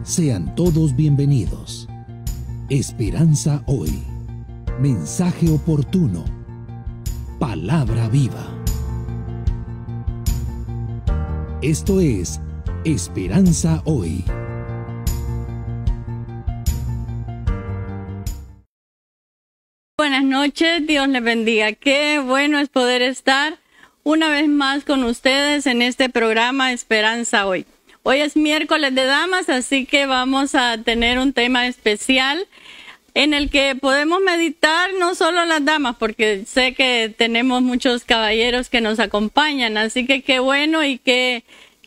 Sean todos bienvenidos. Esperanza hoy. Mensaje oportuno. Palabra viva. Esto es Esperanza hoy. Buenas noches, Dios les bendiga. Qué bueno es poder estar una vez más con ustedes en este programa Esperanza hoy. Hoy es miércoles de damas, así que vamos a tener un tema especial en el que podemos meditar no solo las damas, porque sé que tenemos muchos caballeros que nos acompañan, así que qué bueno y qué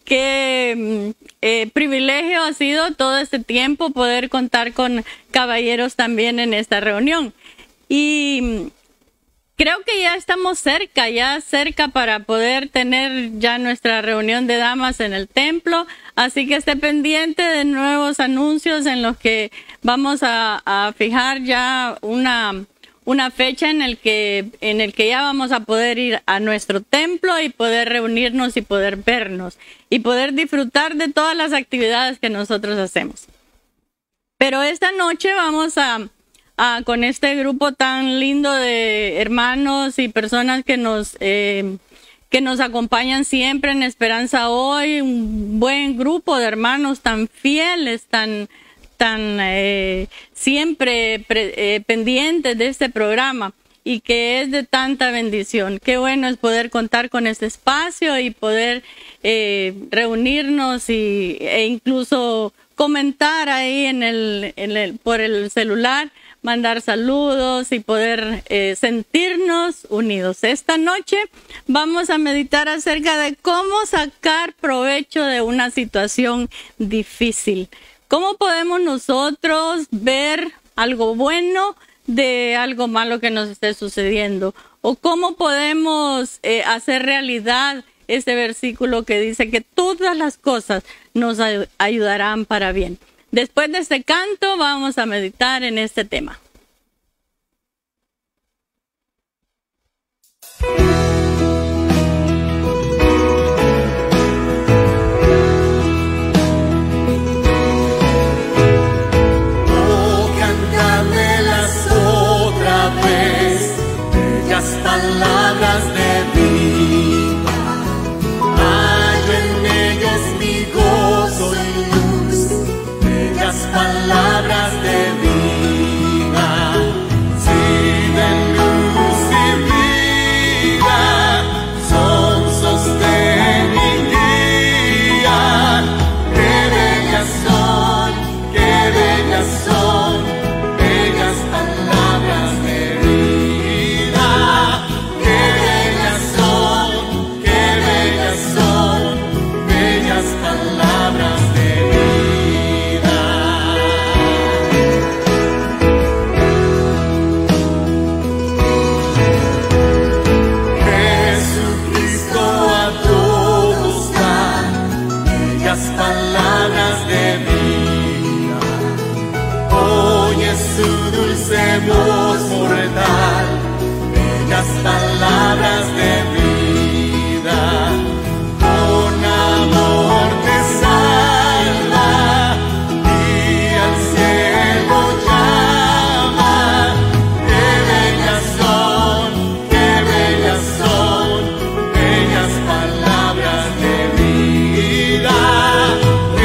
privilegio ha sido todo este tiempo poder contar con caballeros también en esta reunión. Y creo que ya estamos cerca para poder tener ya nuestra reunión de damas en el templo, así que esté pendiente de nuevos anuncios en los que vamos a fijar ya una fecha en el que ya vamos a poder ir a nuestro templo y poder reunirnos y poder vernos y poder disfrutar de todas las actividades que nosotros hacemos. Pero esta noche vamos con este grupo tan lindo de hermanos y personas que nos acompañan siempre en Esperanza Hoy, un buen grupo de hermanos tan fieles, tan siempre pendientes de este programa y que es de tanta bendición. Qué bueno es poder contar con este espacio y poder reunirnos e incluso comentar ahí por el celular, mandar saludos y poder sentirnos unidos. Esta noche vamos a meditar acerca de cómo sacar provecho de una situación difícil. ¿Cómo podemos nosotros ver algo bueno de algo malo que nos esté sucediendo? ¿O cómo podemos hacer realidad este versículo que dice que todas las cosas nos ayudarán para bien? Después de este canto vamos a meditar en este tema. Oh, cantadmelas otra vez, bellas palabras de vida. Hallo en ellos mi gozo y luz, bellas palabras de vida, sí, de luz y vida, son sostén y guía. Qué bellas son, bellas palabras de vida. Qué bellas son, bellas palabras de vida. Jesucristo a todos da bellas palabras de vida. Oye su dulce voz mortal, bellas palabras de vida. Con amor te salva y al cielo llama. Qué bellas son, bellas palabras de vida.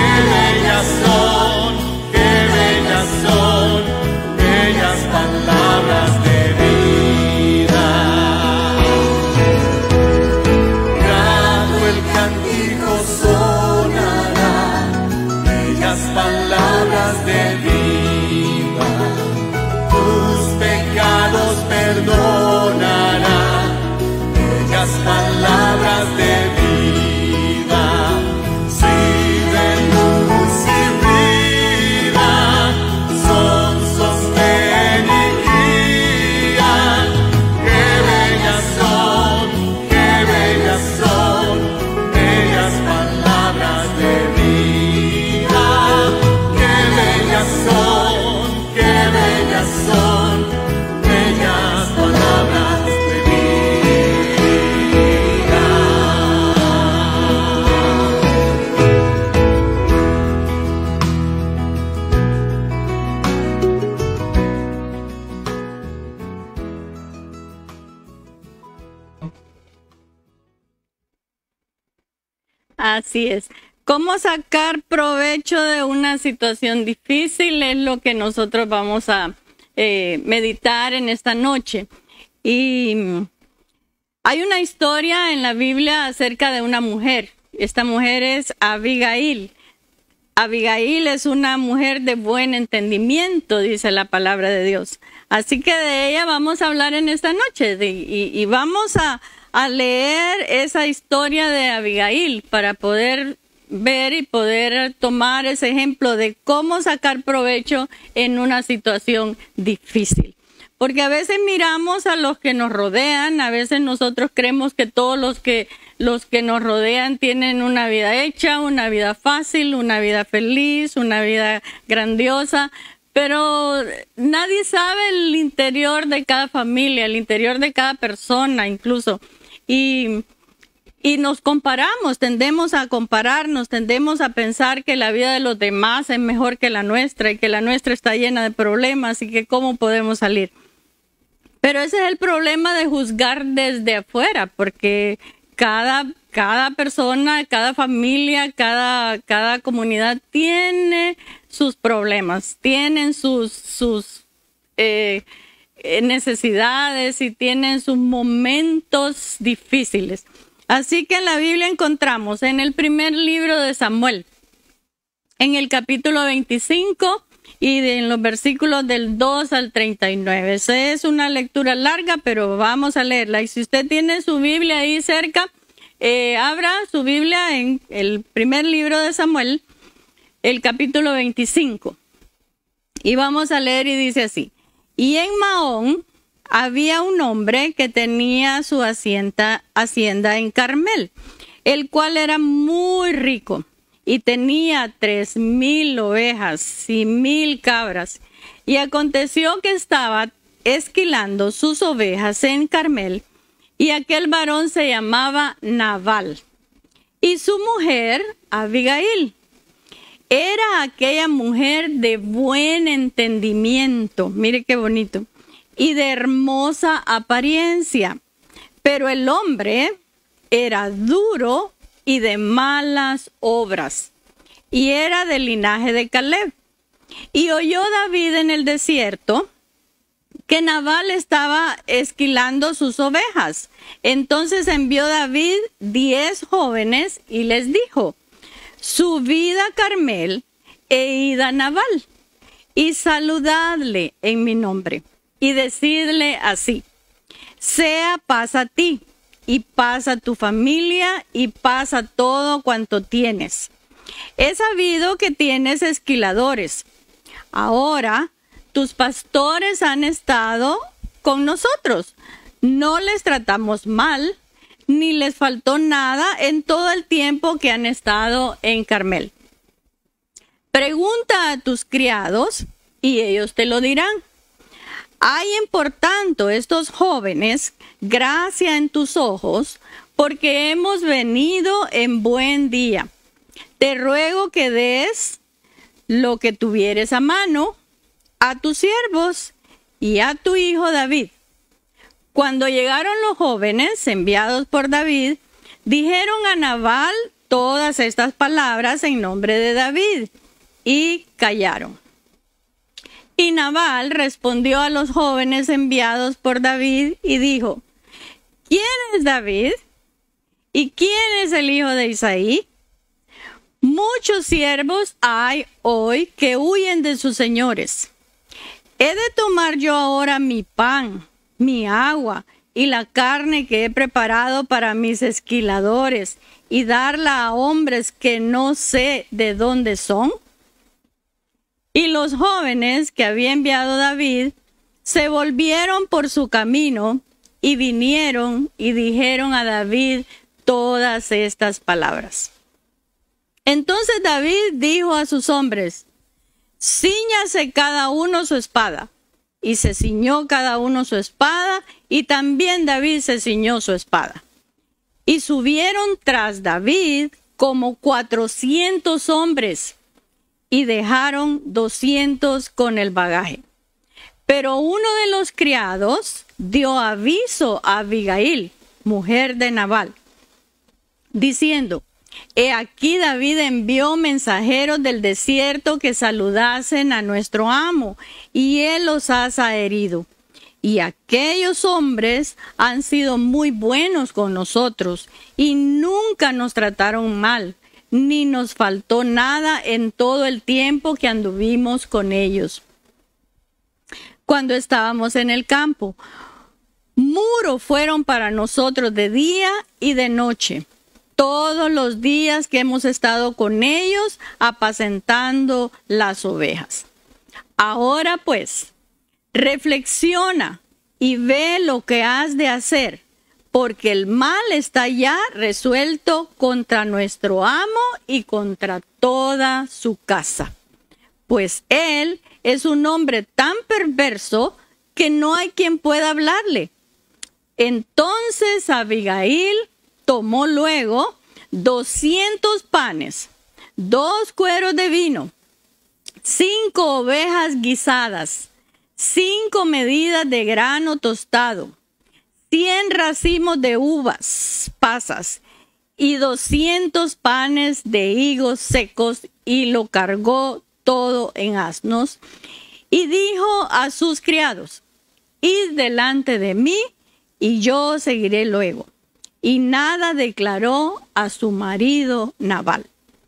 Así es. ¿Cómo sacar provecho de una situación difícil? Es lo que nosotros vamos a meditar en esta noche. Y hay una historia en la Biblia acerca de una mujer. Esta mujer es Abigail. Abigail es una mujer de buen entendimiento, dice la palabra de Dios. Así que de ella vamos a hablar en esta noche y vamos a leer esa historia de Abigail para poder ver y poder tomar ese ejemplo de cómo sacar provecho en una situación difícil. Porque a veces miramos a los que nos rodean, a veces nosotros creemos que todos los que nos rodean tienen una vida hecha, una vida fácil, una vida feliz, una vida grandiosa, pero nadie sabe el interior de cada familia, el interior de cada persona incluso. Y nos comparamos, tendemos a compararnos, tendemos a pensar que la vida de los demás es mejor que la nuestra y que la nuestra está llena de problemas y que cómo podemos salir. Pero ese es el problema de juzgar desde afuera, porque cada persona, cada familia, cada comunidad tiene sus problemas, tienen sus necesidades y tienen sus momentos difíciles. Así que en la Biblia encontramos en el primer libro de Samuel, en el capítulo 25 y en los versículos del 2 al 39. Esa es una lectura larga, pero vamos a leerla. Y si usted tiene su Biblia ahí cerca, abra su Biblia en el primer libro de Samuel, el capítulo 25. Y vamos a leer y dice así. Y en Maón había un hombre que tenía su hacienda en Carmel, el cual era muy rico y tenía 3,000 ovejas y 1,000 cabras. Y aconteció que estaba esquilando sus ovejas en Carmel, y aquel varón se llamaba Nabal, y su mujer Abigail. Era aquella mujer de buen entendimiento, mire qué bonito, y de hermosa apariencia. Pero el hombre era duro y de malas obras, y era del linaje de Caleb. Y oyó David en el desierto que Nabal estaba esquilando sus ovejas. Entonces envió David 10 jóvenes y les dijo: subid a Carmel e id a Nabal, y saludadle en mi nombre, y decidle así: sea paz a ti, y paz a tu familia, y paz a todo cuanto tienes. He sabido que tienes esquiladores. Ahora tus pastores han estado con nosotros. No les tratamos mal, ni les faltó nada en todo el tiempo que han estado en Carmel. Pregunta a tus criados, y ellos te lo dirán. Hay en por tanto estos jóvenes gracia en tus ojos, porque hemos venido en buen día. Te ruego que des lo que tuvieres a mano a tus siervos y a tu hijo David. Cuando llegaron los jóvenes enviados por David, dijeron a Nabal todas estas palabras en nombre de David, y callaron. Y Nabal respondió a los jóvenes enviados por David y dijo: ¿quién es David? ¿Y quién es el hijo de Isaí? Muchos siervos hay hoy que huyen de sus señores. ¿He de tomar yo ahora mi pan, mi agua y la carne que he preparado para mis esquiladores y darla a hombres que no sé de dónde son? Y los jóvenes que había enviado David se volvieron por su camino y vinieron y dijeron a David todas estas palabras. Entonces David dijo a sus hombres: cíñase cada uno su espada. Y se ciñó cada uno su espada, y también David se ciñó su espada. Y subieron tras David como 400 hombres, y dejaron 200 con el bagaje. Pero uno de los criados dio aviso a Abigail, mujer de Nabal, diciendo: He aquí David envió mensajeros del desierto que saludasen a nuestro amo, y él los ha herido. Y aquellos hombres han sido muy buenos con nosotros, y nunca nos trataron mal, ni nos faltó nada en todo el tiempo que anduvimos con ellos. Cuando estábamos en el campo, muro fueron para nosotros de día y de noche, todos los días que hemos estado con ellos apacentando las ovejas. Ahora pues, reflexiona y ve lo que has de hacer, porque el mal está ya resuelto contra nuestro amo y contra toda su casa. Pues él es un hombre tan perverso que no hay quien pueda hablarle. Entonces Abigail tomó luego 200 panes, 2 cueros de vino, 5 ovejas guisadas, 5 medidas de grano tostado, 100 racimos de uvas pasas y 200 panes de higos secos, y lo cargó todo en asnos, y dijo a sus criados: id delante de mí, y yo seguiré luego. Y nada declaró a su marido Nabal.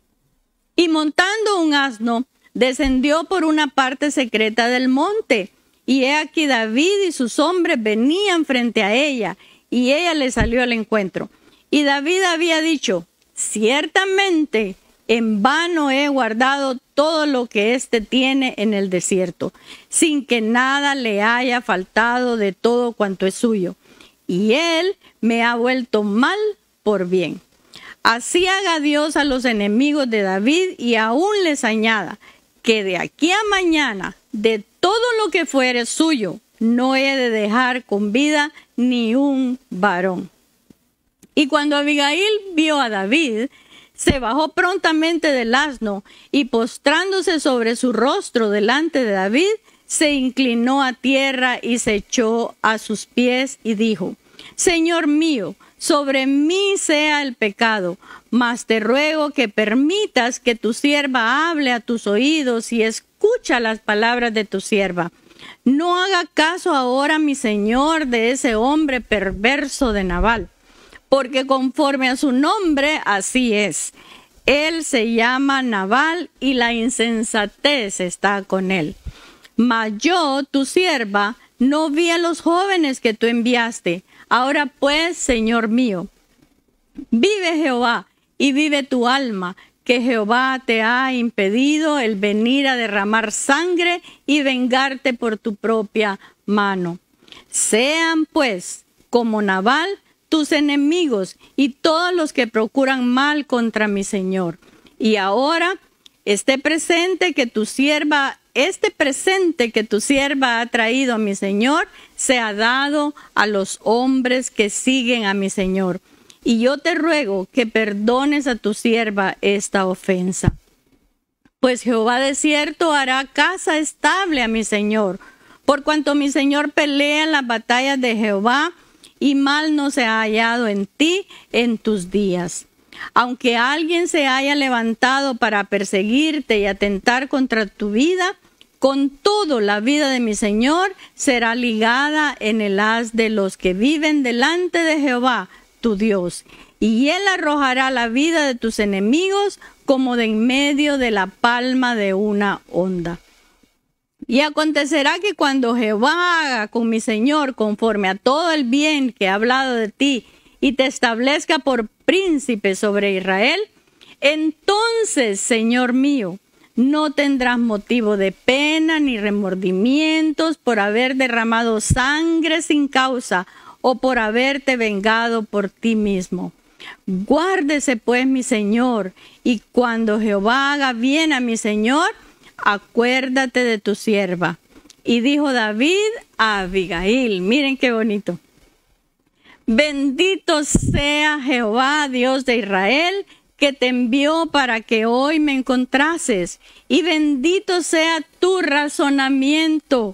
Y montando un asno, descendió por una parte secreta del monte, y he aquí David y sus hombres venían frente a ella, y ella le salió al encuentro. Y David había dicho: ciertamente en vano he guardado todo lo que éste tiene en el desierto, sin que nada le haya faltado de todo cuanto es suyo. Y él me ha vuelto mal por bien. Así haga Dios a los enemigos de David, y aún les añada que de aquí a mañana, de todo lo que fuere suyo, no he de dejar con vida ni un varón. Y cuando Abigail vio a David, se bajó prontamente del asno, y postrándose sobre su rostro delante de David, se inclinó a tierra y se echó a sus pies y dijo: Señor mío, sobre mí sea el pecado, mas te ruego que permitas que tu sierva hable a tus oídos y escucha las palabras de tu sierva. No haga caso ahora, mi señor, de ese hombre perverso de Nabal, porque conforme a su nombre así es. Él se llama Nabal, y la insensatez está con él. Mas yo, tu sierva, no vi a los jóvenes que tú enviaste. Ahora pues, Señor mío, vive Jehová y vive tu alma, que Jehová te ha impedido el venir a derramar sangre y vengarte por tu propia mano. Sean pues como Nabal tus enemigos y todos los que procuran mal contra mi Señor. Y ahora este presente que tu sierva ha traído a mi Señor sea dado a los hombres que siguen a mi Señor. Y yo te ruego que perdones a tu sierva esta ofensa. Pues Jehová de cierto hará casa estable a mi Señor, por cuanto mi Señor pelea en las batallas de Jehová, y mal no se ha hallado en ti en tus días. Aunque alguien se haya levantado para perseguirte y atentar contra tu vida, con todo la vida de mi Señor será ligada en el haz de los que viven delante de Jehová, tu Dios. Y él arrojará la vida de tus enemigos como de en medio de la palma de una onda. Y acontecerá que cuando Jehová haga con mi Señor conforme a todo el bien que ha hablado de ti, y te establezca por príncipe sobre Israel, entonces, Señor mío, no tendrás motivo de pena ni remordimientos por haber derramado sangre sin causa, o por haberte vengado por ti mismo. Guárdese pues mi Señor, y cuando Jehová haga bien a mi Señor, acuérdate de tu sierva. Y dijo David a Abigail, miren qué bonito: bendito sea Jehová, Dios de Israel, que te envió para que hoy me encontrases, y bendito sea tu razonamiento,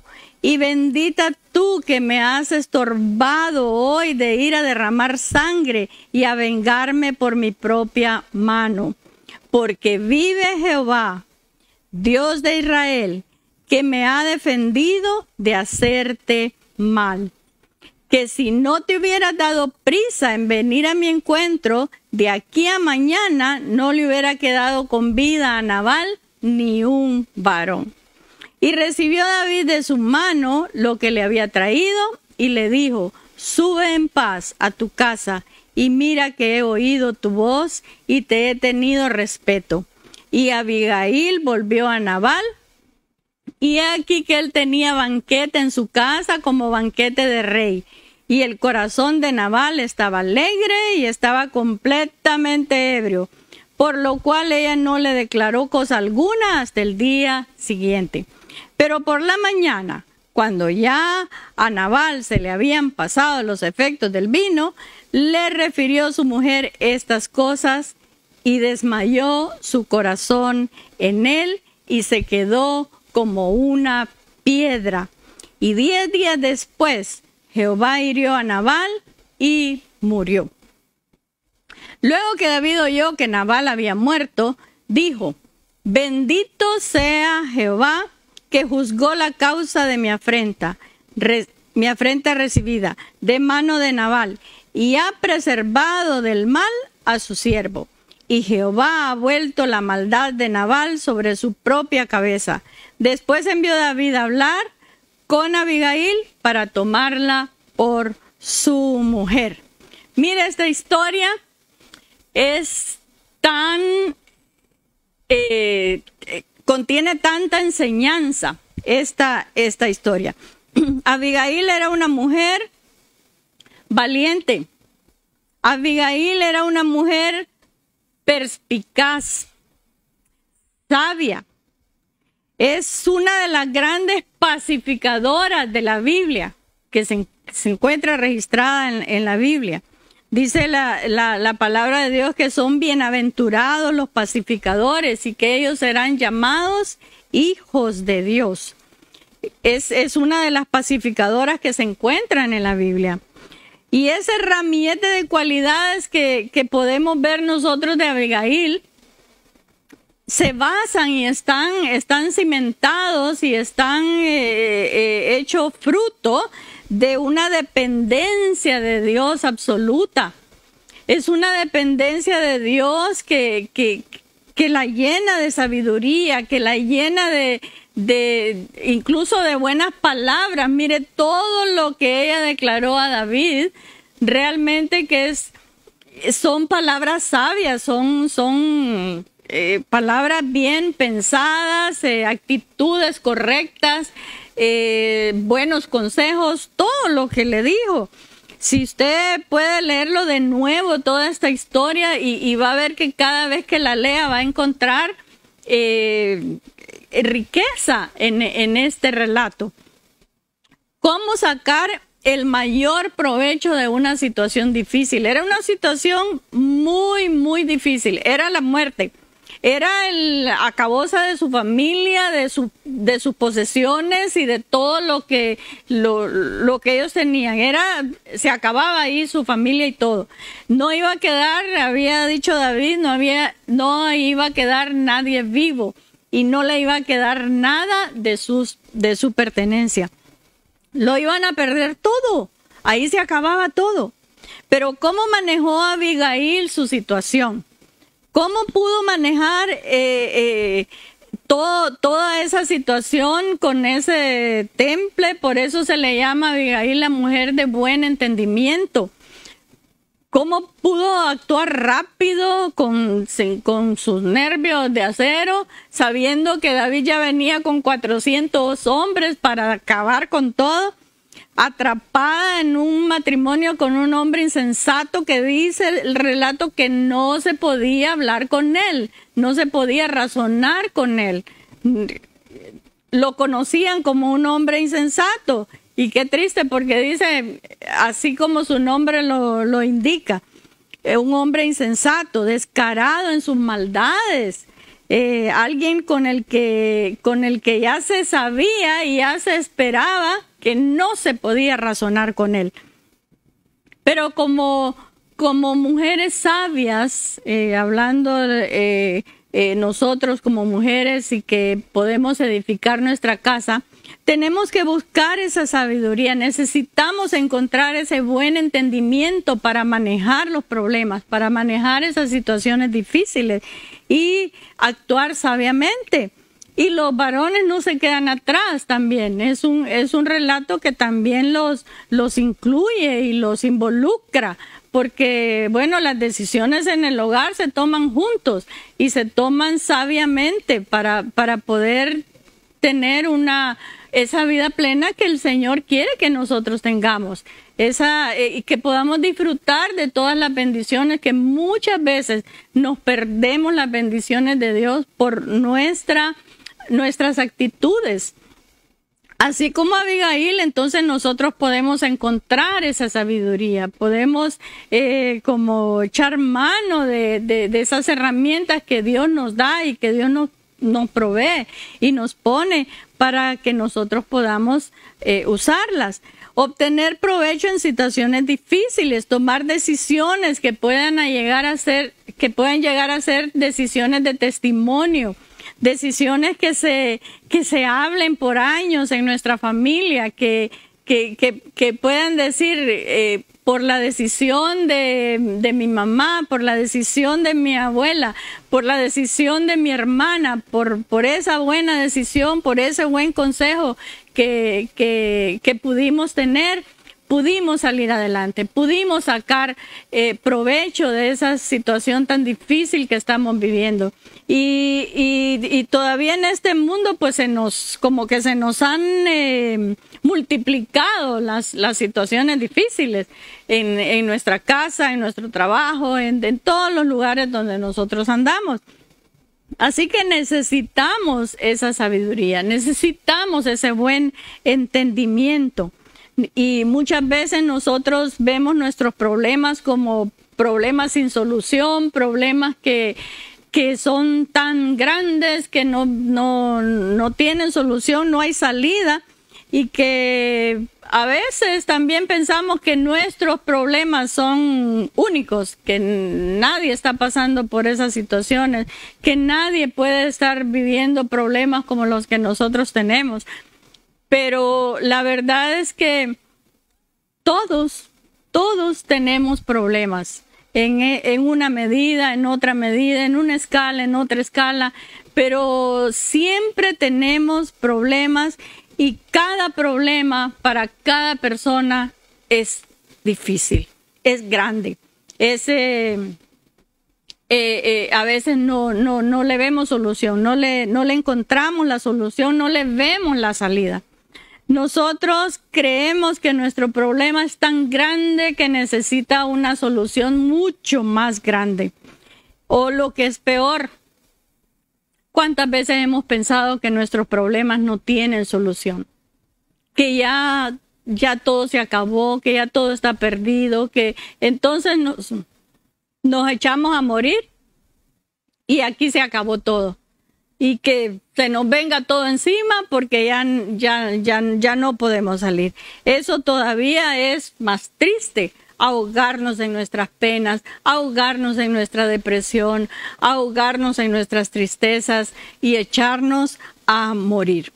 y bendita tú que me has estorbado hoy de ir a derramar sangre y a vengarme por mi propia mano. Porque vive Jehová, Dios de Israel, que me ha defendido de hacerte mal. Que si no te hubieras dado prisa en venir a mi encuentro, de aquí a mañana no le hubiera quedado con vida a Nabal ni un varón. Y recibió David de su mano lo que le había traído y le dijo, sube en paz a tu casa y mira que he oído tu voz y te he tenido respeto. Y Abigail volvió a Nabal, y he aquí que él tenía banquete en su casa como banquete de rey. Y el corazón de Nabal estaba alegre y estaba completamente ebrio, por lo cual ella no le declaró cosa alguna hasta el día siguiente. Pero por la mañana, cuando ya a Nabal se le habían pasado los efectos del vino, le refirió su mujer estas cosas y desmayó su corazón en él y se quedó como una piedra. Y 10 días después, Jehová hirió a Nabal y murió. Luego que David oyó que Nabal había muerto, dijo, bendito sea Jehová, que juzgó la causa de mi afrenta recibida de mano de Nabal, y ha preservado del mal a su siervo. Y Jehová ha vuelto la maldad de Nabal sobre su propia cabeza. Después envió David a hablar con Abigail para tomarla por su mujer. Mira, esta historia es tan... contiene tanta enseñanza esta historia. Abigail era una mujer valiente. Abigail era una mujer perspicaz, sabia. Es una de las grandes pacificadoras de la Biblia que se encuentra registrada en la Biblia. Dice la palabra de Dios que son bienaventurados los pacificadores y que ellos serán llamados hijos de Dios. Es una de las pacificadoras que se encuentran en la Biblia. Y ese ramillete de cualidades que podemos ver nosotros de Abigail se basan y están cimentados y están hechos fruto de una dependencia de Dios absoluta. Es una dependencia de Dios que la llena de sabiduría, que la llena de incluso de buenas palabras. Mire, todo lo que ella declaró a David, realmente que son palabras sabias, son palabras bien pensadas, actitudes correctas, buenos consejos, todo lo que le dijo. Si usted puede leerlo de nuevo, toda esta historia, y va a ver que cada vez que la lea va a encontrar riqueza en este relato. ¿Cómo sacar el mayor provecho de una situación difícil? Era una situación muy, muy difícil. Era la muerte. Era el acabose de su familia, de sus posesiones y de todo lo que ellos tenían. Se acababa ahí su familia y todo. No iba a quedar, había dicho David, no iba a quedar nadie vivo y no le iba a quedar nada de su pertenencia. Lo iban a perder todo. Ahí se acababa todo. Pero ¿cómo manejó Abigail su situación? ¿Cómo pudo manejar toda esa situación con ese temple? Por eso se le llama a Abigail la mujer de buen entendimiento. ¿Cómo pudo actuar rápido con sus nervios de acero, sabiendo que David ya venía con 400 hombres para acabar con todo? Atrapada en un matrimonio con un hombre insensato que dice el relato que no se podía hablar con él, no se podía razonar con él. Lo conocían como un hombre insensato. Y qué triste, porque dice, así como su nombre lo indica, un hombre insensato, descarado en sus maldades, alguien con el que ya se sabía y ya se esperaba que no se podía razonar con él. Pero como mujeres sabias, hablando nosotros como mujeres y que podemos edificar nuestra casa, tenemos que buscar esa sabiduría. Necesitamos encontrar ese buen entendimiento para manejar los problemas, para manejar esas situaciones difíciles y actuar sabiamente. Y los varones no se quedan atrás también. Es un relato que también los incluye y los involucra. Porque, bueno, las decisiones en el hogar se toman juntos y se toman sabiamente para poder tener esa vida plena que el Señor quiere que nosotros tengamos. Y que podamos disfrutar de todas las bendiciones, que muchas veces nos perdemos las bendiciones de Dios por nuestras actitudes. Así como Abigail, entonces nosotros podemos encontrar esa sabiduría, podemos como echar mano de esas herramientas que Dios nos da y que Dios nos provee y nos pone para que nosotros podamos usarlas. Obtener provecho en situaciones difíciles, tomar decisiones que puedan llegar a ser decisiones de testimonio. Decisiones que se hablen por años en nuestra familia, que puedan decir por la decisión de mi mamá, por la decisión de mi abuela, por la decisión de mi hermana, por esa buena decisión, por ese buen consejo que pudimos tener. Pudimos salir adelante, pudimos sacar provecho de esa situación tan difícil que estamos viviendo. Y todavía en este mundo pues se nos han multiplicado las situaciones difíciles en nuestra casa, en nuestro trabajo, en todos los lugares donde nosotros andamos. Así que necesitamos esa sabiduría, necesitamos ese buen entendimiento. Y muchas veces nosotros vemos nuestros problemas como problemas sin solución, problemas que son tan grandes que no tienen solución, no hay salida, y que a veces también pensamos que nuestros problemas son únicos, que nadie está pasando por esas situaciones, que nadie puede estar viviendo problemas como los que nosotros tenemos. Pero la verdad es que todos tenemos problemas en una medida, en otra medida, en una escala, en otra escala, pero siempre tenemos problemas y cada problema para cada persona es difícil, es grande, a veces no le vemos solución, no le encontramos la solución, no le vemos la salida. Nosotros creemos que nuestro problema es tan grande que necesita una solución mucho más grande. O lo que es peor, ¿cuántas veces hemos pensado que nuestros problemas no tienen solución? Que ya todo se acabó, que ya todo está perdido, que entonces nos echamos a morir y aquí se acabó todo. Y que se nos venga todo encima porque ya no podemos salir. Eso todavía es más triste, ahogarnos en nuestras penas, ahogarnos en nuestra depresión, ahogarnos en nuestras tristezas y echarnos a morir.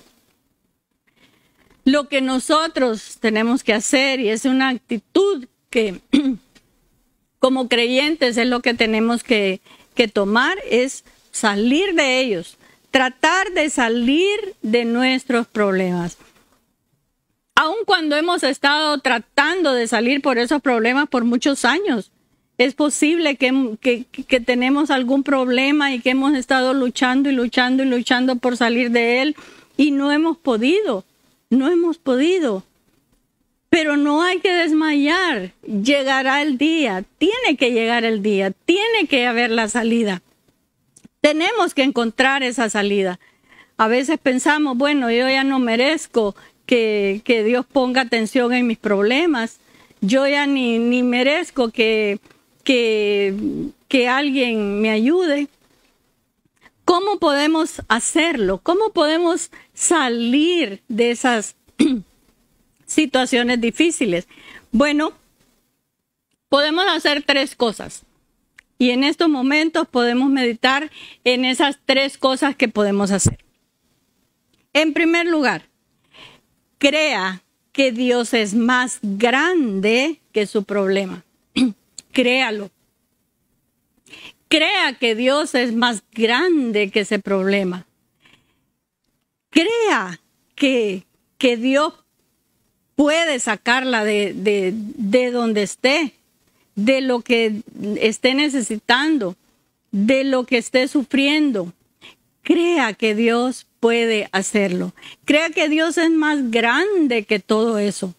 Lo que nosotros tenemos que hacer, y es una actitud que como creyentes es lo que tenemos que tomar, es salir de ellos. Tratar de salir de nuestros problemas. Aun cuando hemos estado tratando de salir por esos problemas por muchos años, es posible que tenemos algún problema y que hemos estado luchando y luchando y luchando por salir de él y no hemos podido. Pero no hay que desmayar. Llegará el día, tiene que llegar el día, tiene que haber la salida. Tenemos que encontrar esa salida. A veces pensamos, bueno, yo ya no merezco que Dios ponga atención en mis problemas. Yo ya ni merezco que alguien me ayude. ¿cómo podemos hacerlo? ¿Cómo podemos salir de esas situaciones difíciles? Bueno, podemos hacer 3 cosas. Y en estos momentos podemos meditar en esas 3 cosas que podemos hacer. En primer lugar, crea que Dios es más grande que su problema. Créalo. Crea que Dios es más grande que ese problema. Crea que Dios puede sacarla de donde esté, de lo que esté necesitando, de lo que esté sufriendo. Crea que Dios puede hacerlo. Crea que Dios es más grande que todo eso.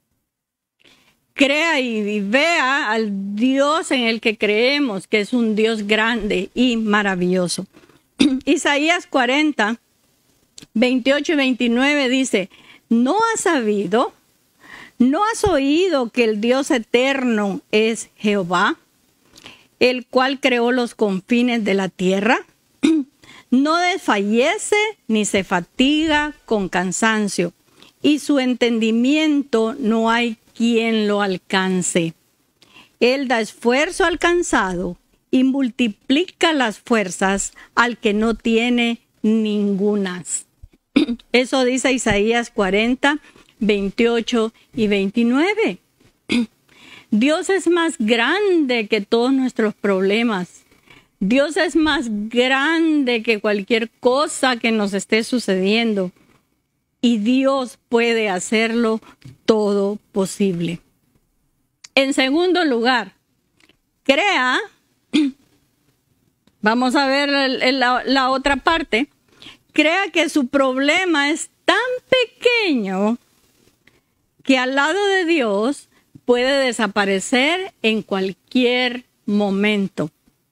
Crea y vea al Dios en el que creemos, que es un Dios grande y maravilloso. Isaías 40, 28 y 29 dice, ¿no has sabido? ¿No has oído que el Dios eterno es Jehová, el cual creó los confines de la tierra? No desfallece ni se fatiga con cansancio, y su entendimiento no hay quien lo alcance. Él da esfuerzo al cansado y multiplica las fuerzas al que no tiene ningunas. Eso dice Isaías 40, 28 y 29. Dios es más grande que todos nuestros problemas. Dios es más grande que cualquier cosa que nos esté sucediendo. Y Dios puede hacerlo todo posible. En segundo lugar, crea, vamos a ver la otra parte, crea que su problema es tan pequeño que al lado de Dios puede desaparecer en cualquier momento.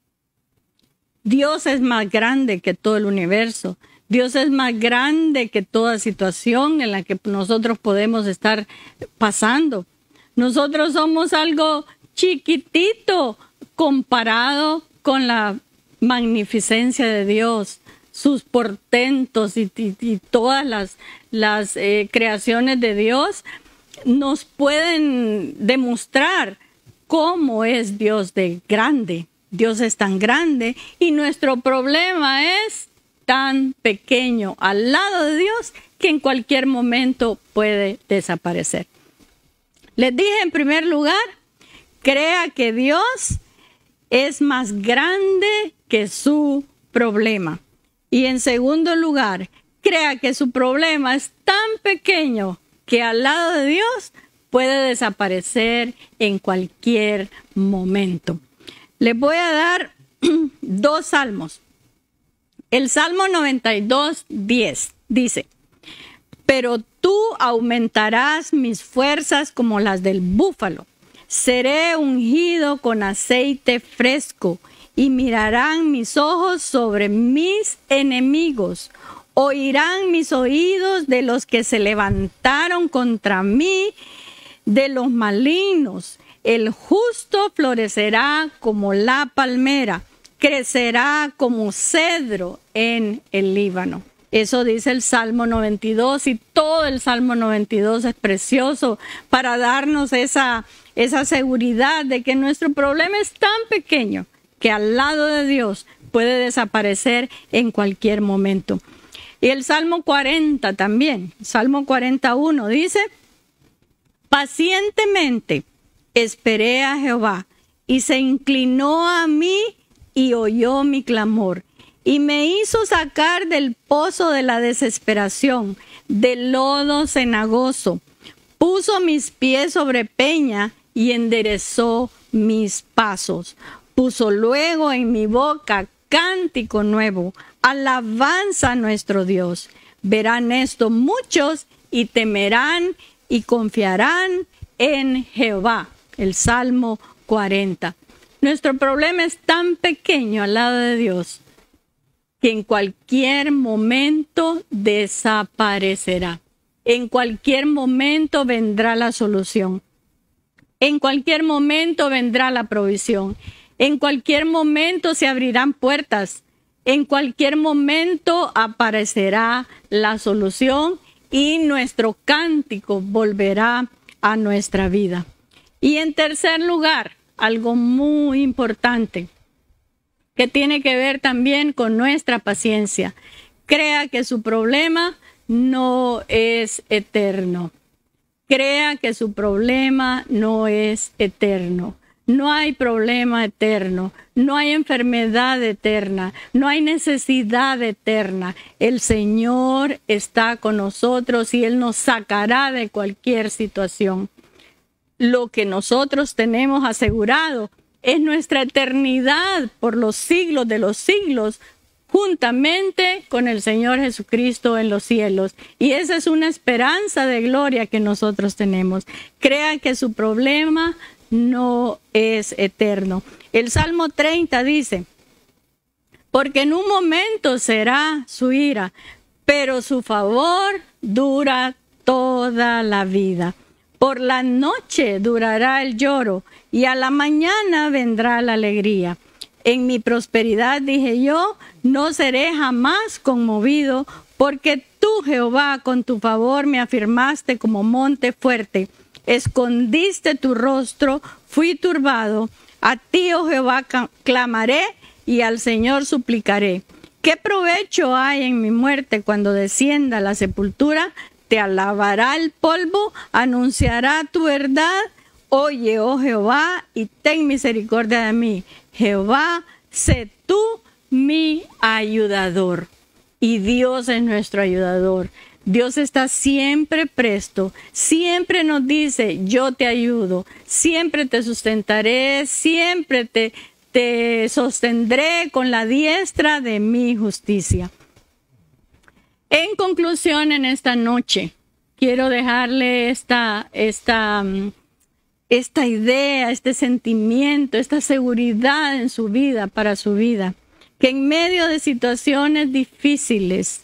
Dios es más grande que todo el universo. Dios es más grande que toda situación en la que nosotros podemos estar pasando. Nosotros somos algo chiquitito comparado con la magnificencia de Dios, sus portentos y todas las creaciones de Dios nos pueden demostrar cómo es Dios de grande. Dios es tan grande y nuestro problema es tan pequeño al lado de Dios que en cualquier momento puede desaparecer. Les dije en primer lugar, crea que Dios es más grande que su problema. Y en segundo lugar, crea que su problema es tan pequeño que al lado de Dios puede desaparecer en cualquier momento. Les voy a dar 2 salmos. El Salmo 92, 10 dice, pero tú aumentarás mis fuerzas como las del búfalo. Seré ungido con aceite fresco y mirarán mis ojos sobre mis enemigos. Oirán mis oídos de los que se levantaron contra mí, de los malignos. El justo florecerá como la palmera, crecerá como cedro en el Líbano. Eso dice el Salmo 92 y todo el Salmo 92 es precioso para darnos esa seguridad de que nuestro problema es tan pequeño que al lado de Dios puede desaparecer en cualquier momento. Y el Salmo 40 también, Salmo 41 dice, pacientemente esperé a Jehová y se inclinó a mí y oyó mi clamor y me hizo sacar del pozo de la desesperación, del lodo cenagoso. Puso mis pies sobre peña y enderezó mis pasos. Puso luego en mi boca cántico nuevo, alabanza a nuestro Dios. Verán esto muchos y temerán y confiarán en Jehová. El Salmo 40. Nuestro problema es tan pequeño al lado de Dios que en cualquier momento desaparecerá. En cualquier momento vendrá la solución. En cualquier momento vendrá la provisión. En cualquier momento se abrirán puertas. En cualquier momento aparecerá la solución y nuestro cántico volverá a nuestra vida. Y en tercer lugar, algo muy importante que tiene que ver también con nuestra paciencia. Crea que su problema no es eterno. Crea que su problema no es eterno. No hay problema eterno, no hay enfermedad eterna, no hay necesidad eterna. El Señor está con nosotros y Él nos sacará de cualquier situación. Lo que nosotros tenemos asegurado es nuestra eternidad por los siglos de los siglos, juntamente con el Señor Jesucristo en los cielos. Y esa es una esperanza de gloria que nosotros tenemos. Crea que su problema no es eterno. El Salmo 30 dice, porque en un momento será su ira, pero su favor dura toda la vida. Por la noche durará el lloro y a la mañana vendrá la alegría. En mi prosperidad, dije yo, no seré jamás conmovido, porque tú, Jehová, con tu favor me afirmaste como monte fuerte. Escondiste tu rostro, fui turbado. A ti, oh Jehová, clamaré y al Señor suplicaré. ¿Qué provecho hay en mi muerte cuando descienda a la sepultura? Te alabará el polvo, anunciará tu verdad. Oye, oh Jehová, y ten misericordia de mí. Jehová, sé tú mi ayudador. Y Dios es nuestro ayudador. Dios está siempre presto, siempre nos dice, yo te ayudo, siempre te sustentaré, siempre te sostendré con la diestra de mi justicia. En conclusión, en esta noche, quiero dejarle esta idea, este sentimiento, esta seguridad en su vida, para su vida. Que en medio de situaciones difíciles,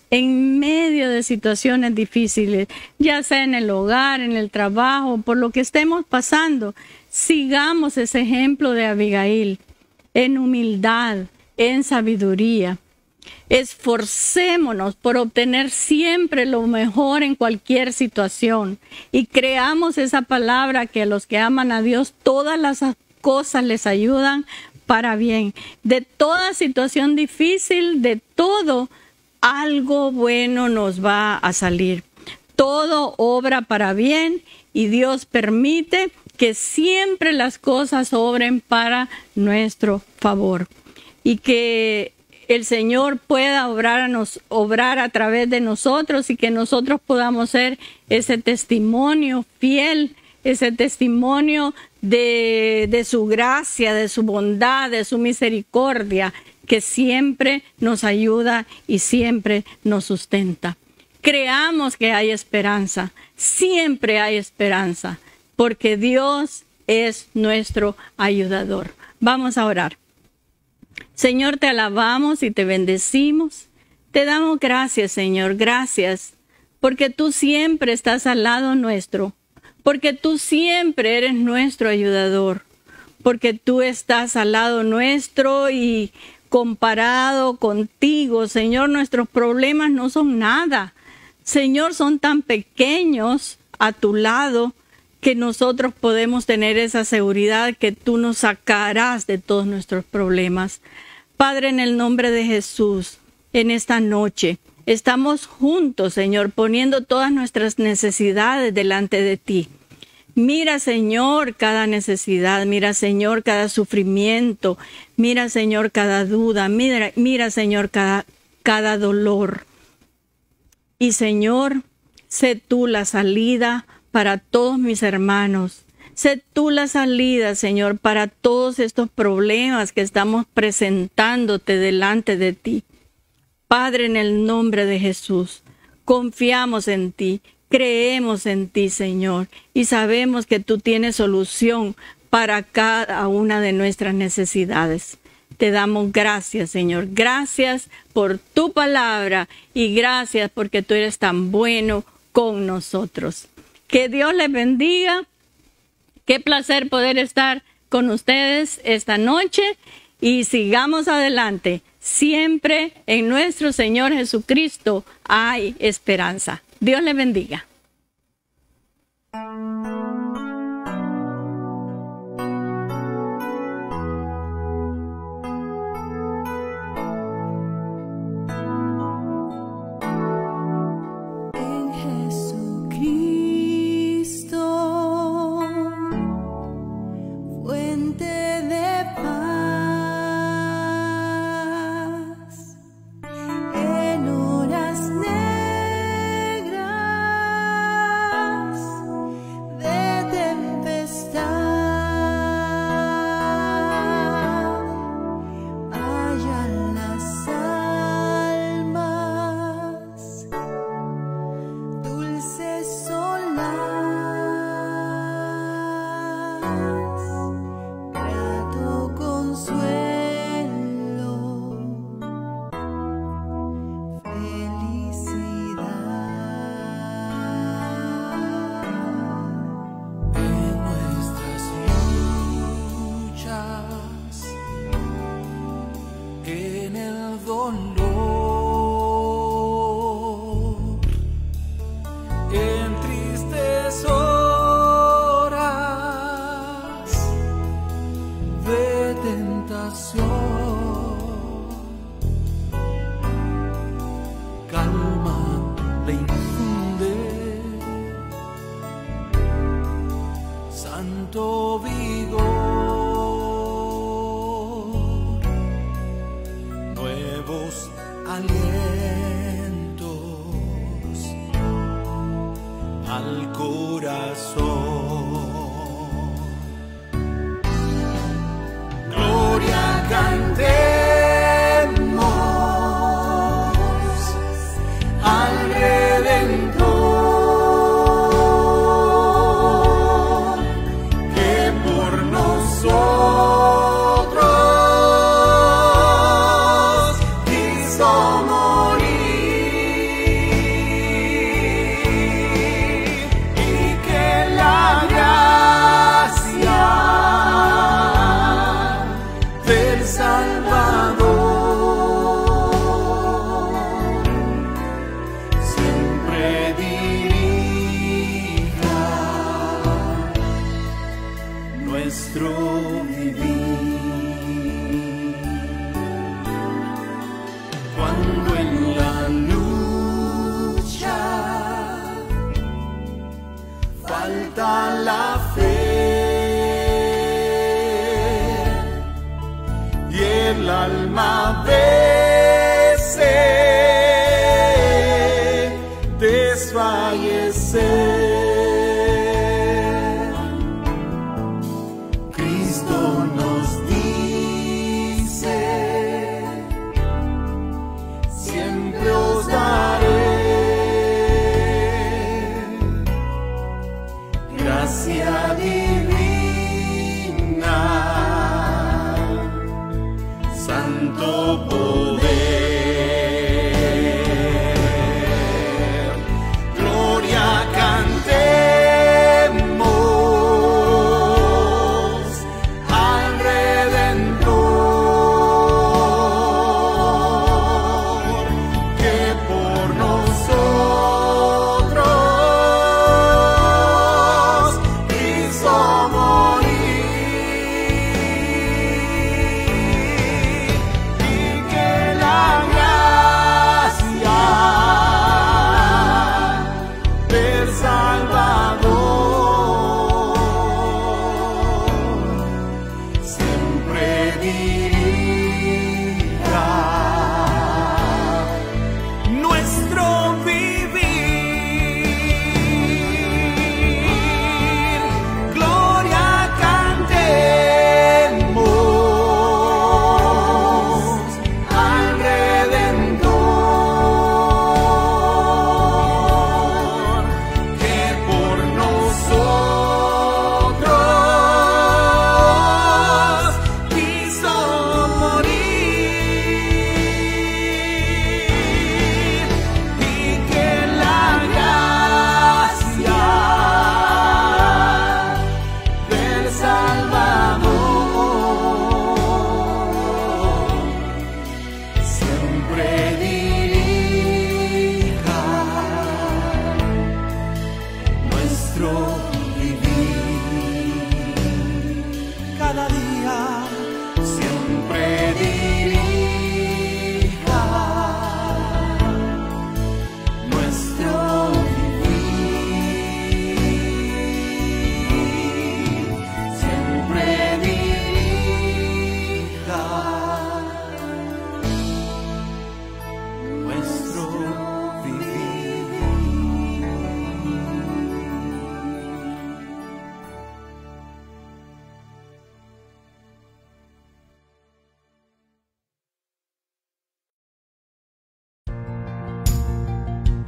ya sea en el hogar, en el trabajo, por lo que estemos pasando, sigamos ese ejemplo de Abigail, en humildad, en sabiduría. Esforcémonos por obtener siempre lo mejor en cualquier situación y creamos esa palabra que a los que aman a Dios todas las cosas les ayudan para bien. De toda situación difícil, de todo, algo bueno nos va a salir. Todo obra para bien y Dios permite que siempre las cosas obren para nuestro favor. Y que el Señor pueda obrar a través de nosotros y que nosotros podamos ser ese testimonio fiel, ese testimonio de su gracia, de su bondad, de su misericordia, que siempre nos ayuda y siempre nos sustenta. Creamos que hay esperanza, siempre hay esperanza, porque Dios es nuestro ayudador. Vamos a orar. Señor, te alabamos y te bendecimos. Te damos gracias, Señor, gracias, porque tú siempre estás al lado nuestro. Porque tú siempre eres nuestro ayudador, porque tú estás al lado nuestro y comparado contigo, Señor, nuestros problemas no son nada. Señor, son tan pequeños a tu lado que nosotros podemos tener esa seguridad que tú nos sacarás de todos nuestros problemas. Padre, en el nombre de Jesús, en esta noche, estamos juntos, Señor, poniendo todas nuestras necesidades delante de ti. Mira, Señor, cada necesidad, mira, Señor, cada sufrimiento, mira, Señor, cada duda, mira, Señor, cada dolor. Y, Señor, sé tú la salida para todos mis hermanos. Sé tú la salida, Señor, para todos estos problemas que estamos presentándote delante de ti. Padre, en el nombre de Jesús, confiamos en ti, creemos en ti, Señor, y sabemos que tú tienes solución para cada una de nuestras necesidades. Te damos gracias, Señor. Gracias por tu palabra y gracias porque tú eres tan bueno con nosotros. Que Dios les bendiga. Qué placer poder estar con ustedes esta noche y sigamos adelante. siempre en nuestro Señor Jesucristo hay esperanza. Dios le bendiga.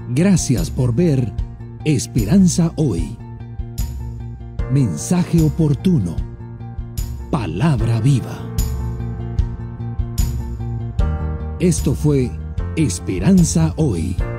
Gracias por ver Esperanza Hoy. Mensaje oportuno. Palabra viva. Esto fue Esperanza Hoy.